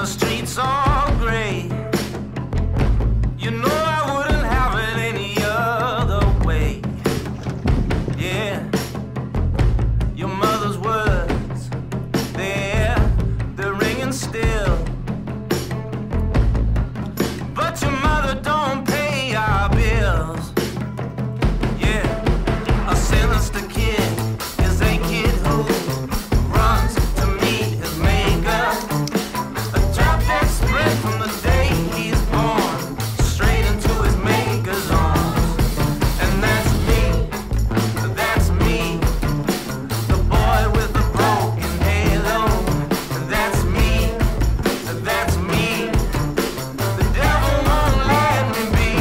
the streets all gray. You know I wouldn't have it any other way. Yeah, your mother's words, they're ringing still. But your mother don't pay our bills. Yeah, a sinister kid is a kid who runs to meet his maker. A drop that spread from the day he's born straight into his maker's arms. And that's me, the boy with the broken halo. And that's me, the devil won't let me be.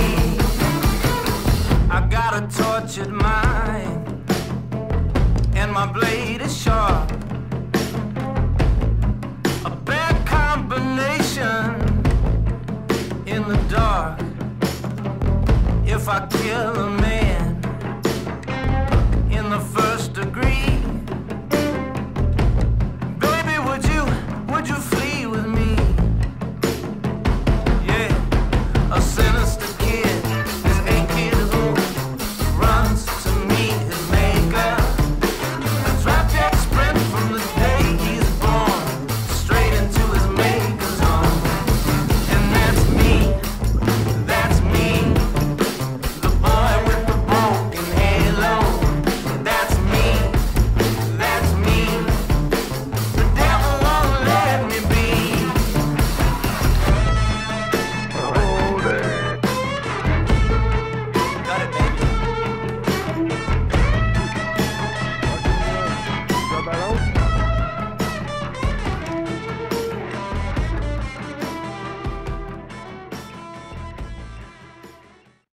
I got a tortured mind, and my blade is sharp. A bad combination in the dark. If I kill a man in the first degree, baby, would you flee with me? Yeah, a sinister kid is a kid who runs to meet his maker. A drop that sprint from the day he's born straight into his maker's arms. And that's me, the boy with the broken halo. That's me, the devil won't let me be. Got it, baby. Got that out?